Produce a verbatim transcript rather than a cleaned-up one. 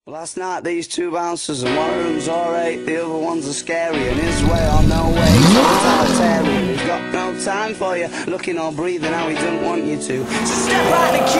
Last night these two bouncers, and one of them's alright, the other one's a scary, and his way or no way, he's totalitarian. He's got no time for you, looking or breathing how he doesn't want you to. So step out and